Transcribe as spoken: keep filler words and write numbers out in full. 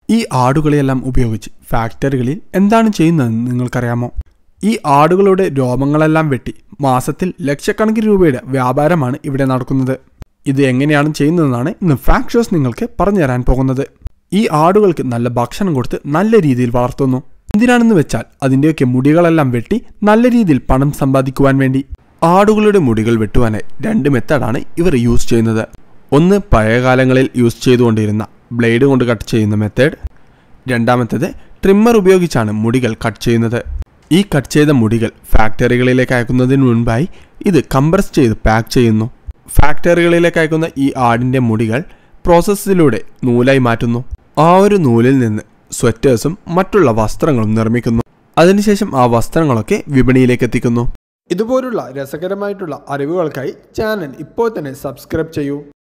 ഈ ആടുകളെയെല്ലാം ഉപയോഗിച്ച് ഫാക്ടറികളിൽ എന്താണ് ചെയ്യുന്നതെന്ന് നിങ്ങൾക്കറിയാമോ? ഈ ആടുകളുടെ രോമങ്ങളെല്ലാം വെട്ടി മാസത്തിൽ ലക്ഷക്കണക്കിന് രൂപയുടെ വ്യാപാരമാണ് ഇവിടെ നടക്കുന്നത്. ഇത് എങ്ങനെയാണ് ചെയ്യുന്നതെന്നാണ് ഇന്ന് ഫാക്ട് ഷോസ് നിങ്ങൾക്ക് പറഞ്ഞു തരാൻ പോകുന്നത്. ഈ ആടുകൾക്ക് നല്ല ഭക്ഷണം കൊടുത്ത് നല്ല രീതിയിൽ വളർത്തുന്നു. എന്തിനാണെന്ന് വെച്ചാൽ അതിൻ്റെയൊക്കെ മുടികളെല്ലാം വെട്ടി നല്ല രീതിയിൽ പണം സമ്പാദിക്കുവാൻ വേണ്ടി. ആടുകളുടെ മുടികൾ വെട്ടുവാനായി രണ്ട് മെത്തേഡാണ് ഇവർ യൂസ് ചെയ്യുന്നത്. ഒന്ന് പഴയ കാലങ്ങളിൽ യൂസ് ചെയ്തുകൊണ്ടിരുന്ന ബ്ലേഡ് കൊണ്ട് കട്ട് ചെയ്യുന്ന മെത്തേഡ്. രണ്ടാമത്തേത് ട്രിമ്മർ ഉപയോഗിച്ചാണ് മുടികൾ കട്ട് ചെയ്യുന്നത്. ഈ കട്ട് ചെയ്ത മുടികൾ ഫാക്ടറികളിലേക്ക് അയക്കുന്നതിന് മുൻപായി ഇത് കംപ്രസ് ചെയ്ത് പാക്ക് ചെയ്യുന്നു. ഫാക്ടറികളിലേക്ക് അയക്കുന്ന ഈ ആടിൻ്റെ മുടികൾ പ്രോസസ്സിലൂടെ നൂലായി മാറ്റുന്നു. ആ ഒരു നൂലിൽ നിന്ന് സ്വെറ്റേഴ്സും മറ്റുള്ള വസ്ത്രങ്ങളും നിർമ്മിക്കുന്നു. അതിനുശേഷം ആ വസ്ത്രങ്ങളൊക്കെ വിപണിയിലേക്ക് എത്തിക്കുന്നു. ഇതുപോലുള്ള രസകരമായിട്ടുള്ള അറിവുകൾക്കായി ചാനൽ ഇപ്പോൾ തന്നെ സബ്സ്ക്രൈബ് ചെയ്യൂ.